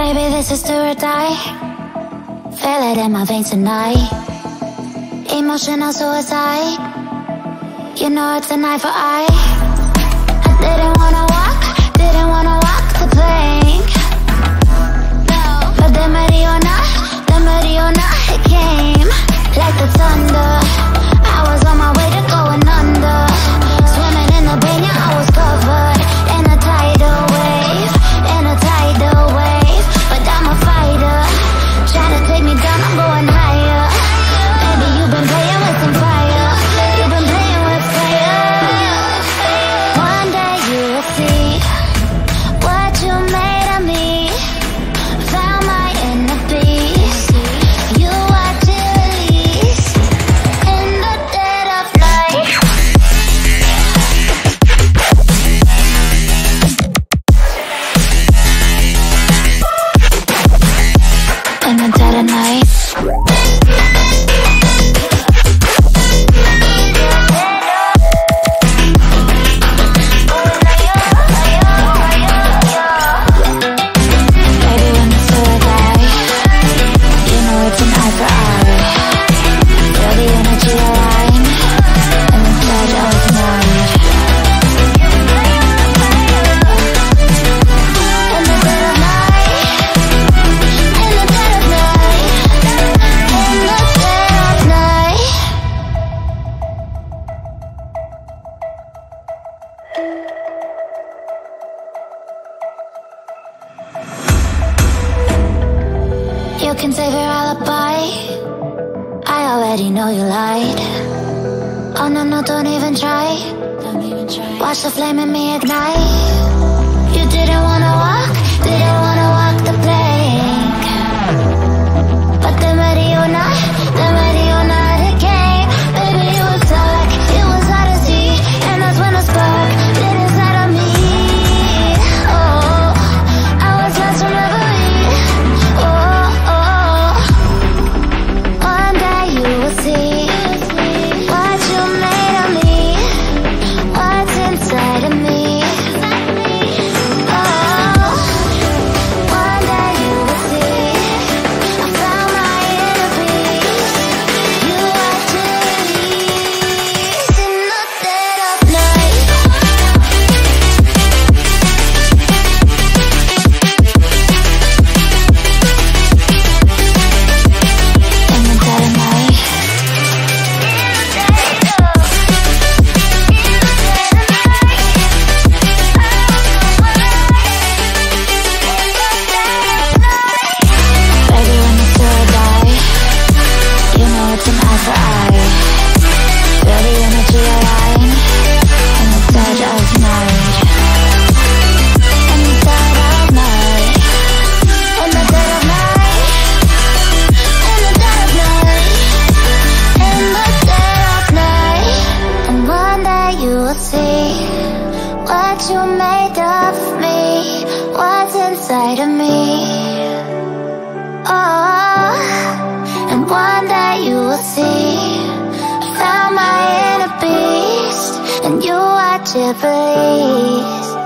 Baby, this is do or die. Feel it in my veins tonight. Emotional suicide. You know it's an eye for eye. I didn't wanna walk the plank. But the Mariona, it came like the thunder. I was on my way to going under. Swimming in the banya, I was covered in a tidal wave, but I'm a fighter. Trying to take me down, I'm going higher. Baby, you've been playing with some fire. You've been playing with fire. One day you will see what you made of me. Found my inner beast. You watch it release in the dead of night. In the dead of night. You can save your alibi. I already know you lied. Oh no, no, don't even try. Watch the flame in me ignite. You didn't wanna walk the plank. But the Mariona, it came. Baby, it was dark, it was hard to see. And that's when the spark lit inside of me. Oh, I was lost from reverie. One day you will see what you made of me, what's inside of me. Oh, one day you will see I found my inner peace. You watch it release in the dead of night. In the dead of night. Baby, when it's do or die, you know it's an eye for eye. Feel the energy align in the dead of night. In the dead of night. In the dead of night. In the dead of night. In the dead of night. And one day you will see what you made of me, what's inside of me. Oh, and one day you will see I found my inner beast, and you watch it release